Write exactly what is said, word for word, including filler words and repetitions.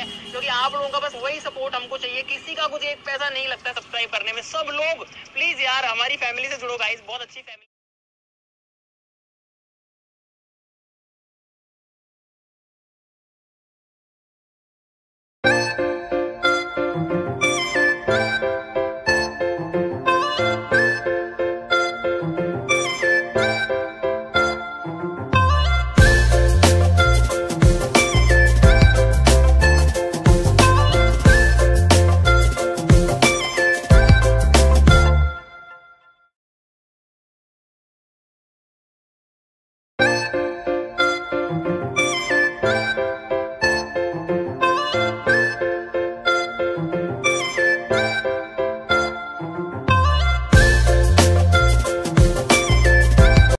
क्योंकि आप लोगों का बस वही सपोर्ट हमको चाहिए। किसी का कुछ एक पैसा नहीं लगता सब्सक्राइब करने में। सब लोग प्लीज यार हमारी फैमिली से जुड़ो गाइस, बहुत अच्छी फैमिली।